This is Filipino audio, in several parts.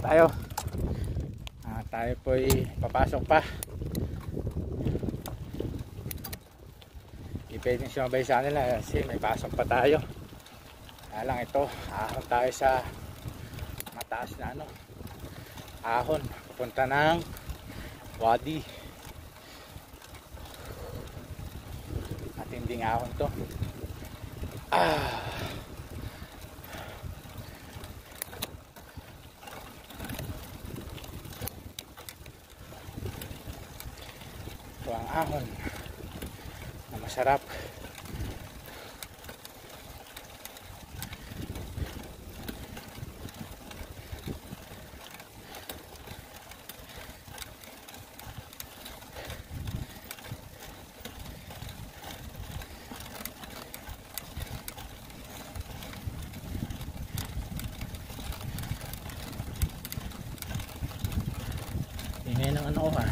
tayo. Tayo po'y papasok pa. Hindi pwedeng sumabay sa kanila kasi may pasok pa tayo. Kaya lang ito, ahon tayo sa mataas na ahon papunta ng wadi. Matinding ahon to. Ito ang ahon na masarap. Ingay ng ano ko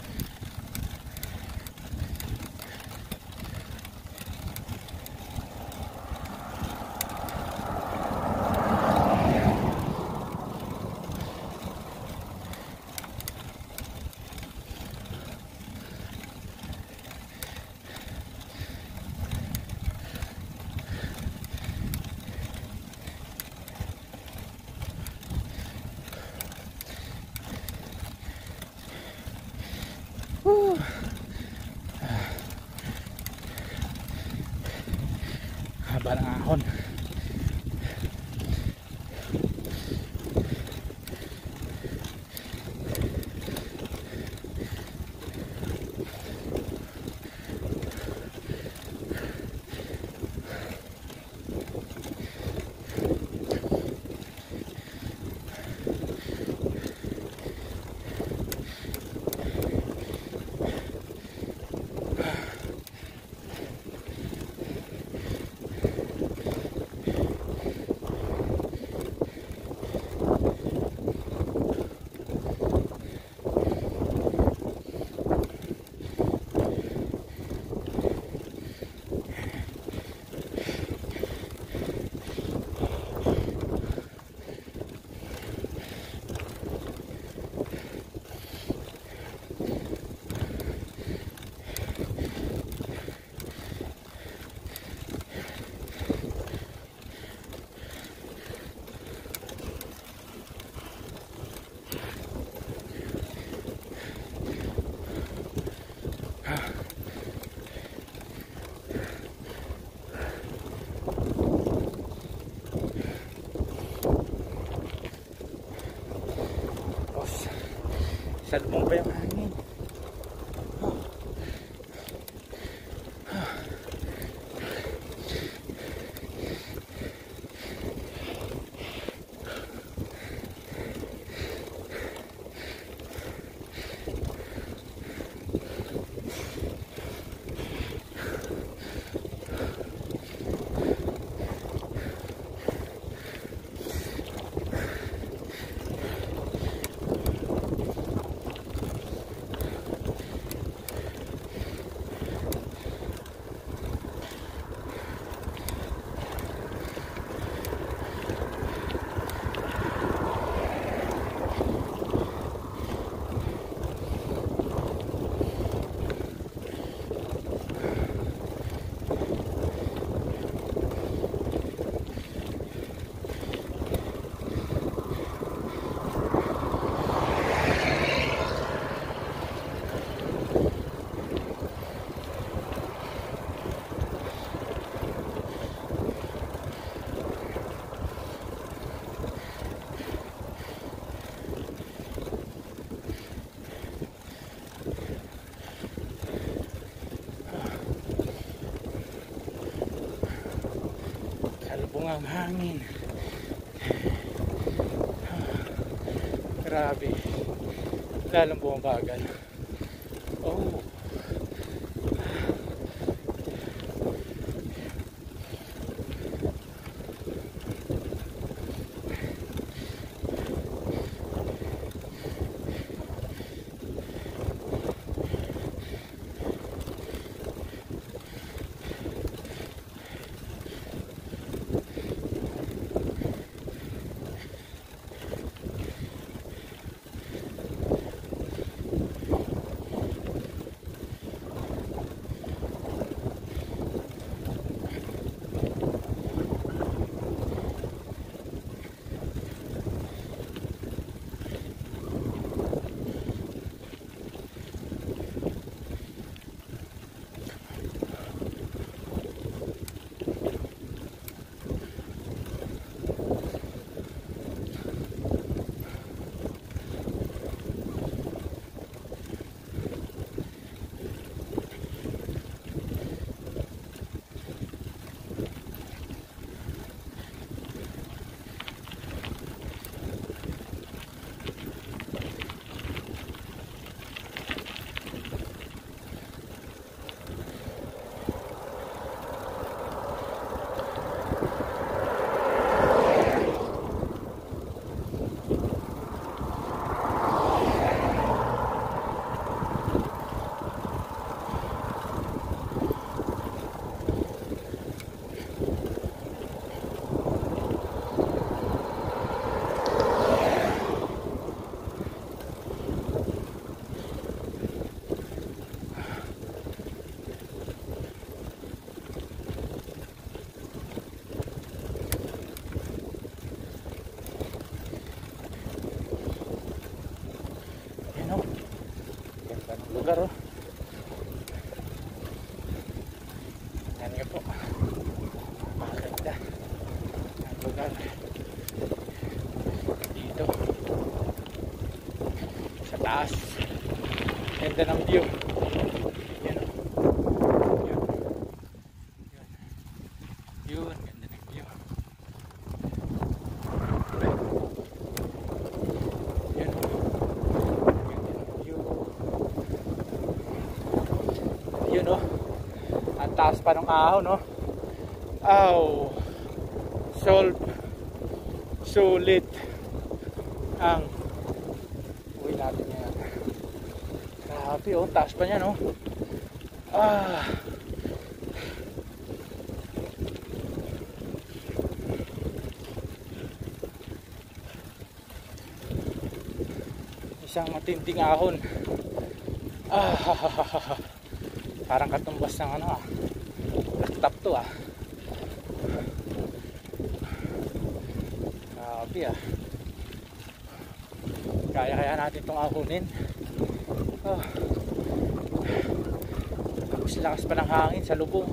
haba ng ahon. Salubong pa yung hangin. Ang hangin. Grabe. Lalong bumabagal. Oh. Dito. Sa taas. Ganda ng view. Yan o. Yun. Yun. Ganda ng view. Yan o. Ganda ng view. Yun o. Ang taas pa ng ahon no. Aw. Sulit ang uwi natin yan. Grabe oh, taas pa niya no. Isang matinding ahon. Parang katumbas ng ano laptop to Grabe kaya natin itong ahunin. Tapos lakas pa ng hangin sa lubong.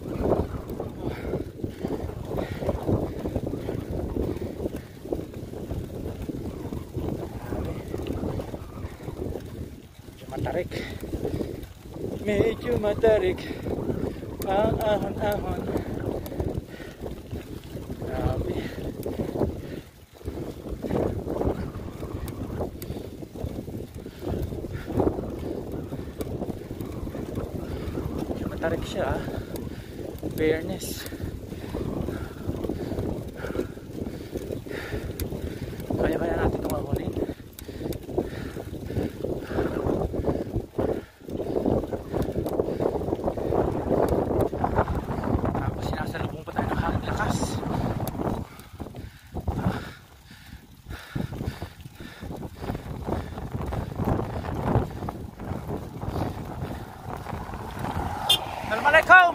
Medyo matarik ang ahon-ahon. Grabe. Medyo matarik siya fairness. Kaya natin itong ahunin. Assalamualaikum.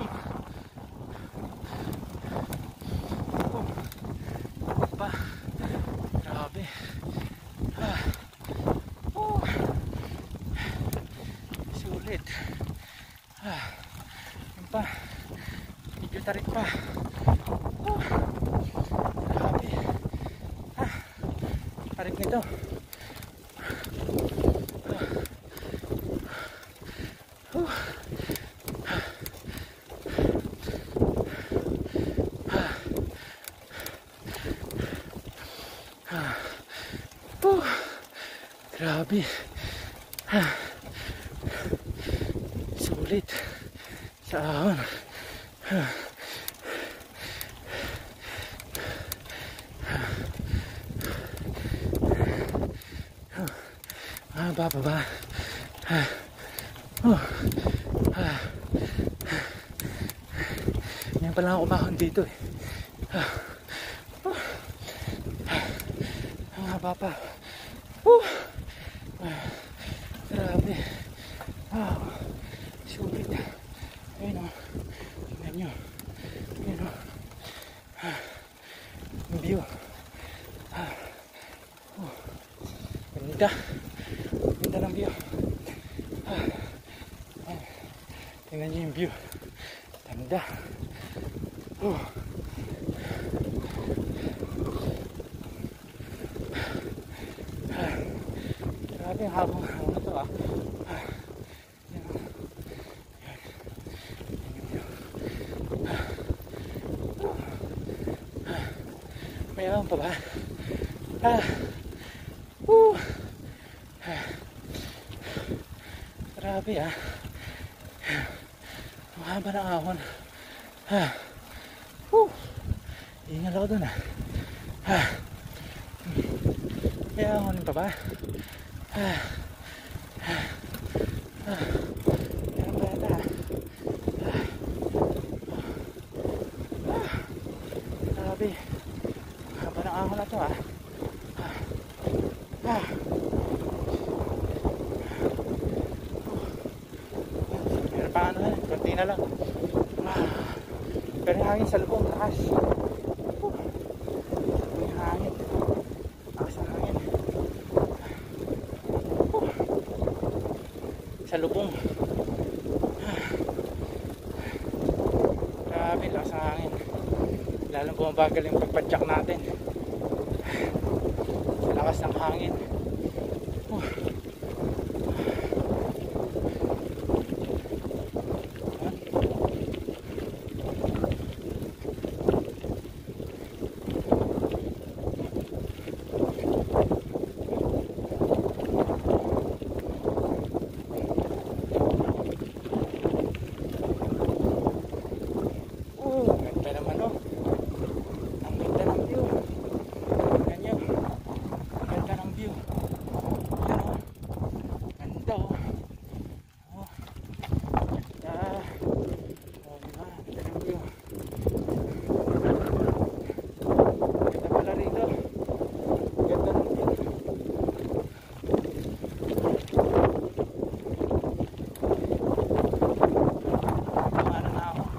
Pa. Grabe. Sulit. Yan pa. Medyo tarik pa. Grabe. Tarik nito. Grabe. Sulit sa ahon. Baba. Yan pala ako umahon dito eh. Baba. Grabe. Wow. Sulit. Ayun o. Tingnan nyo. Ayun o. Yung view. Ganda. Ganda ng view. Tingnan nyo yung view. Ganda. Grabe ang habang ano to May ahon pa ba? Grabe ang haba ng ahon. Ingal ako dun May ahonin pa ba? Grabe. Haba ng ahon na to Meron pa ano konti na lang. Pero yung hangin sa lubong, lakas. Yung hangin. Lakas ng hangin. Sa lubong. Grabe, lakas ng hangin. Lalong bumabagal yung pagpadyak natin. lakas ng hangin. Ganda naman oh. Ang ganda ng view. Ganyan. Ang ganda ng view. Yan oh. Ganda oh. Oh. Ganda. Oh, diba? Ganda ng view. Ganda pala rito. Ganda ng view. Kumana na ako.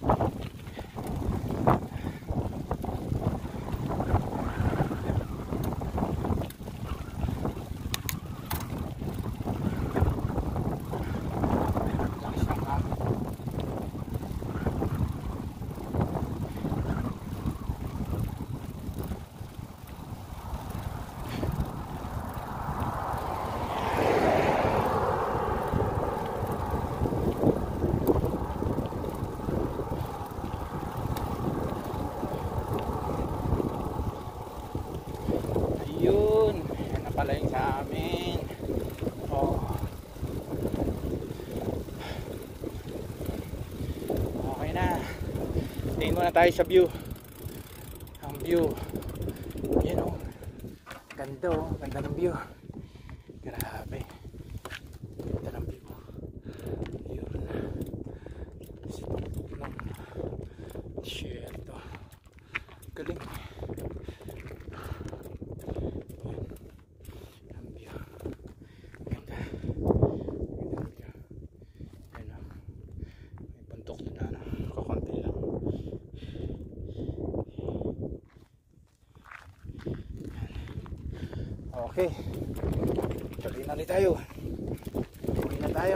Ayun, yan na pala yung sa amin. Oh. Okay na. Tingin muna tayo sa view. Ang view. Yan oh. Ganda oh. Ganda ng view. Grabe. Ganda ng view. Yun. Sa tuktok ng desierto. Galing. Okay, tuloy na ulit tayo. Tuloy na tayo.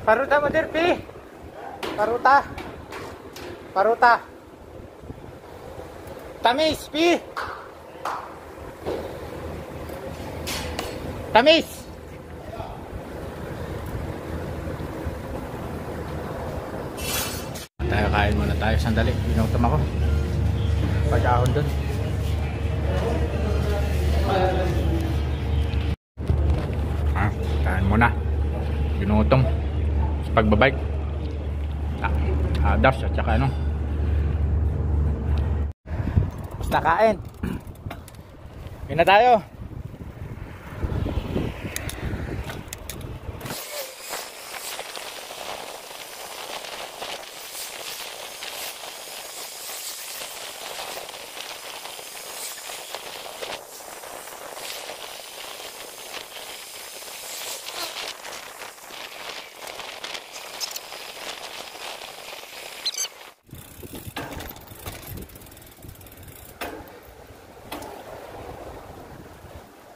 Paruta mo, Derpi. Paruta. Paruta. Tamis, Pi. Tamis. Tayo, kain muna tayo sandali. Inutom ako. Pag-ahon dun. Kain muna. Ginutom. Sa pagbabike. Dash at saka ano. Basta kain. Yun na tayo.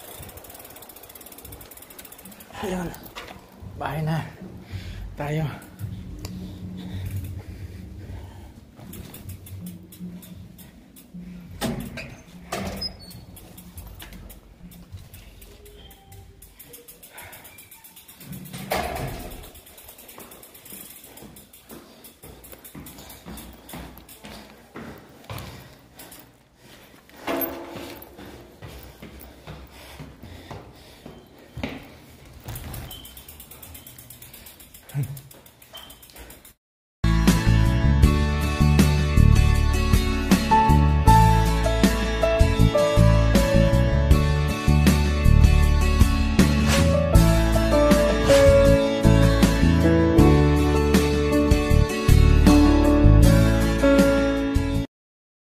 Ayun, bahay na tayo.